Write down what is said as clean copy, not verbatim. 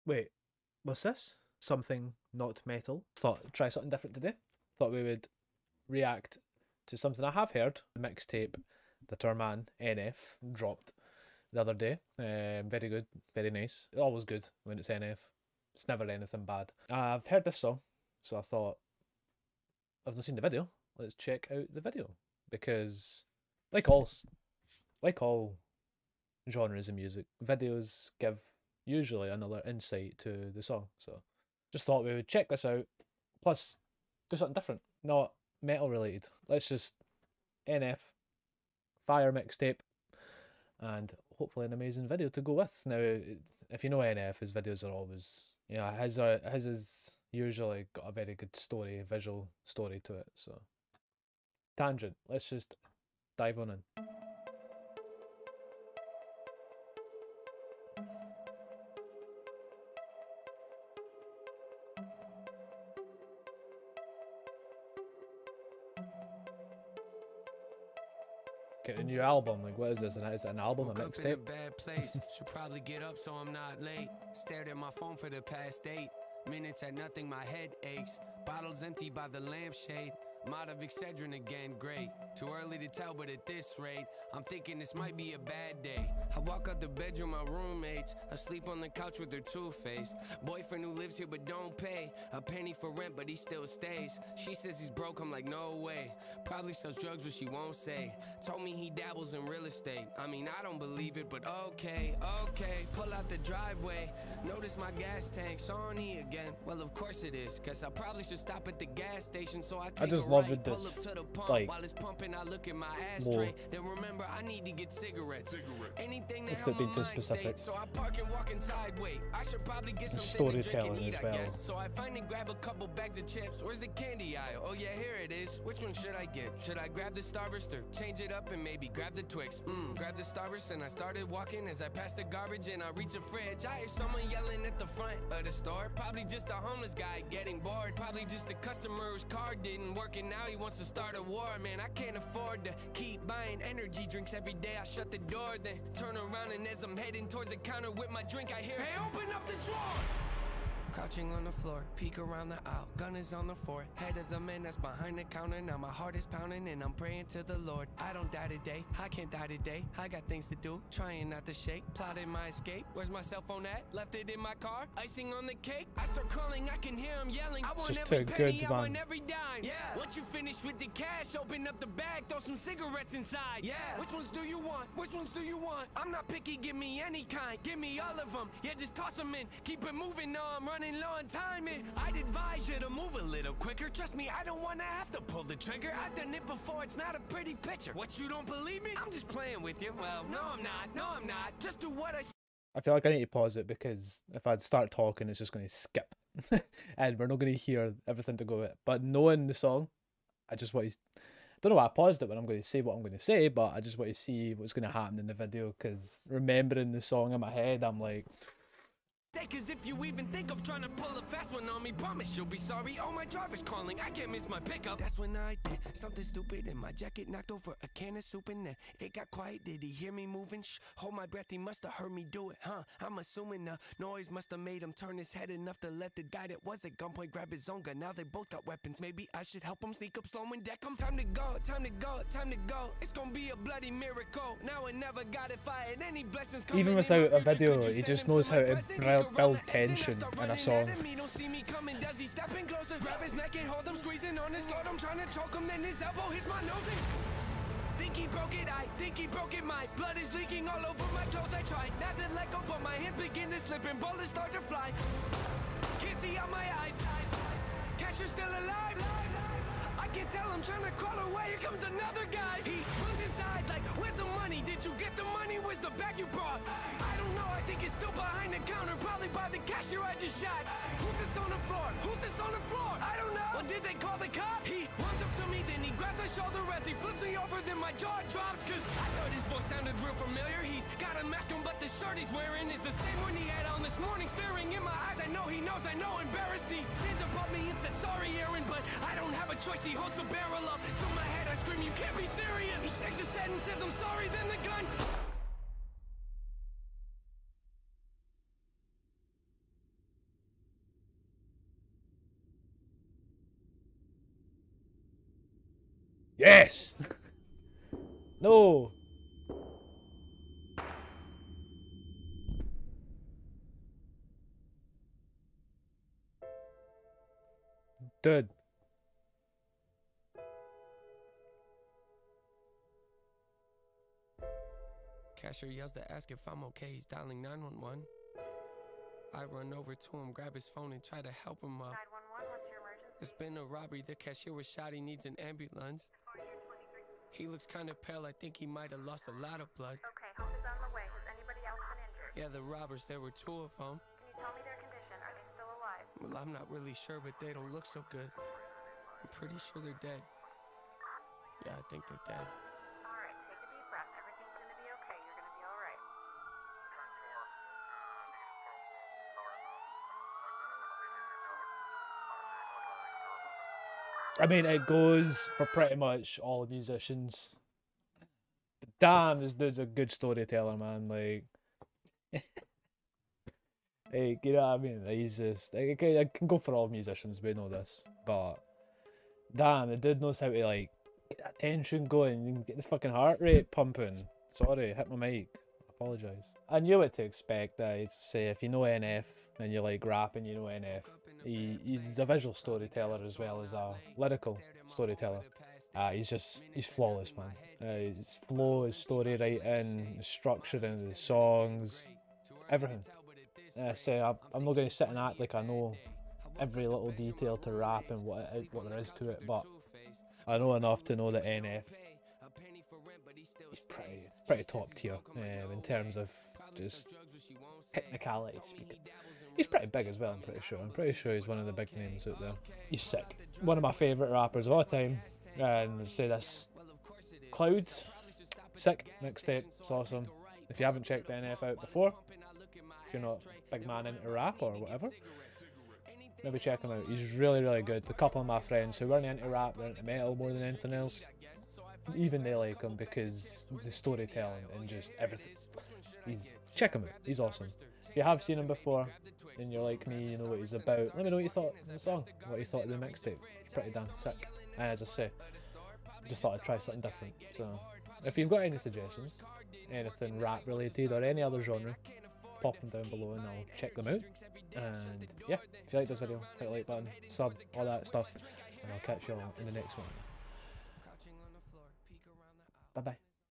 Wait, was this something not metal? Thought try something different today. Thought we would react to something I have heard. The mixtape that our man NF dropped the other day. Very good, very nice. Always good when it's NF. It's never anything bad. I've heard this song, so I thought, I've not seen the video. Let's check out the video, because like all genres of music, videos give usually another insight to the song. So just thought we would check this out, plus do something different, not metal related. Let's just NF fire mixtape, and hopefully an amazing video to go with. Now, if you know NF, his videos are always, his is usually got a very good story, visual story to it. So tangent, let's just dive on in. Get a new album, like what is this? Is it an album, a mixtape? Bad place. Should probably get up so I'm not late. Stared at my phone for the past 8 minutes at nothing, my head aches. Bottles empty by the lampshade. I'm out of Excedrin again, great. Too early to tell, but at this rate, I'm thinking this might be a bad day. I walk out the bedroom, my roommates asleep on the couch with their two-faced boyfriend who lives here but don't pay a penny for rent, but he still stays. She says he's broke, I'm like, no way. Probably sells drugs, but she won't say. Told me he dabbles in real estate. I mean, I don't believe it, but okay. Pull out the driveway. Notice my gas tank's on E again. Well, of course it is, cause I probably should stop at the gas station. So I just love it. This like while it's pumping, I look at my ashtray. Then remember, I need to get cigarettes. Anything that it's been too specific. So I park and walk inside. Wait, I should probably get some storytelling as well. So I finally grab a couple bags of chips. Where's the candy aisle? Oh yeah, here it is. Which one should I get? Should I grab the Starburst or change it up and maybe grab the Twix? Grab the Starburst and I started walking. As I passed the garbage and I reached the fridge, I hear someone yelling at the front of the store. Probably just a homeless guy getting bored. Probably just a customer whose car didn't work and now he wants to start a war. Man, I can't afford to keep buying energy drinks every day. I shut the door, then turn around, and as I'm heading towards the counter with my drink, I hear, hey, open up the drawer! Crouching on the floor, peek around the aisle, gun is on the floor, head of the man that's behind the counter. Now my heart is pounding and I'm praying to the Lord. I don't die today, I can't die today. I got things to do, trying not to shake, plotting my escape. Where's my cell phone at? Left it in my car, icing on the cake. I start crawling, I can hear him yelling. I want every penny, I want every dime. Yeah. Once you finish with the cash, open up the bag, throw some cigarettes inside. Yeah. Which ones do you want? Which ones do you want? I'm not picky, give me any kind, give me all of them. Yeah, just toss them in, keep it moving. No, I'm running low on timing. I'd advise you to move a little quicker. Trust me, I don't want to have to pull the trigger. I've done it before, it's not a pretty picture. What, you don't believe me? I'm just playing with you. Well, no I'm not. Just do what I feel like I need to pause it, because if I'd start talking, it's just going to skip. And we're not going to hear everything to go with it. But knowing the song, I just want to... I don't know why I paused it when I'm going to say what I'm going to say, but I just want to see what's going to happen in the video, because remembering the song in my head, I'm like... Cause if you even think of trying to pull a fast one on me, promise you'll be sorry. Oh, my driver's calling, I can't miss my pickup. That's when I did something stupid and my jacket knocked over a can of soup and then it got quiet. Did he hear me moving? Shh, hold my breath, he must have heard me do it, huh? I'm assuming the noise must have made him turn his head enough to let the guy that was at gunpoint grab his own gun. Now they both got weapons, maybe I should help him sneak up slow when deck come. Time to go, time to go, time to go. It's gonna be a bloody miracle. Now I never got it fired, any blessings coming. Even without a video, he just knows how to build tension in a song. Don't see me coming, does he step in closer? Grab his neck and hold him, squeezing on his throat. I'm trying to choke him, then his elbow hits my nose. Think he broke it, I think he broke it. My blood is leaking all over my clothes. I try not to let go, but my hands begin to slip and bullets start to fly. Can't see out my eyes. Cash is still alive. I can tell I'm trying to crawl away. Here comes another guy. He runs inside like, where's the money? Did you get the money? Where's the bag you brought? I don't know, I think it's still behind the counter. Probably by the cashier I just shot. Who's this on the floor? Who's this on the floor? I don't know. Well, did they call the cops? He runs up to me, then he grabs my shoulder as he flips me over. Then my jaw drops, cause I thought his voice sounded real familiar. He's got a mask on, but the shirt he's wearing is the same one he had on this morning. Staring in my eyes, I know he knows, I know, embarrassed. He stands above me and says, sorry, Aaron, but I don't have a choice. He holds the barrel up to my head. I scream, you can't be serious. He shakes his head and says, I'm sorry, then the gun. Yes! No! Dude. Cashier yells to ask if I'm okay. He's dialing 911. I run over to him, grab his phone, and try to help him up. 911, what's your emergency? There's been a robbery. The cashier was shot. He needs an ambulance. He looks kind of pale. I think he might have lost a lot of blood. Okay, help is on the way. Has anybody else been injured? Yeah, the robbers, there were 2 of them. Can you tell me their condition? Are they still alive? Well, I'm not really sure, but they don't look so good. I'm pretty sure they're dead. Yeah, I think they're dead. All right, take a deep breath. Everything's gonna be okay. You're gonna be all right. I mean, it goes for pretty much all musicians. But damn, this dude's a good storyteller, man. Like, like, you know what I mean? He's just, I can go for all musicians, we know this. But, damn, the dude knows how to, like, get that tension going and get the fucking heart rate pumping. Sorry, hit my mic. I apologise. I knew what to expect. I'd say if you know NF and you like rapping, you know NF. He's a visual storyteller as well as a lyrical storyteller. He's flawless, man. His flow, his story writing, his structuring, his songs, everything. I'm not going to sit and act like I know every little detail to rap and what there is to it, but I know enough to know that NF, he's pretty top tier in terms of just technicality speaking. He's pretty big as well, I'm pretty sure he's one of the big names out there. He's sick. One of my favourite rappers of all time. And say this, Clouds, sick mixtape, it's awesome. If you haven't checked the NF out before, if you're not a big man into rap or whatever, maybe check him out. He's really, really good. A couple of my friends who weren't into rap, they're into metal more than anything else, even they like him because the storytelling and just everything. Check him out, he's awesome. If you have seen him before and you're like me, you know what he's about, let me know what you thought of the song, what you thought of the mixtape. It's pretty damn sick. And as I say, just thought I'd try something different. So if you've got any suggestions, anything rap related or any other genre, pop them down below and I'll check them out. And yeah, if you like this video, hit the like button, sub, all that stuff, and I'll catch you all in the next one. Bye bye.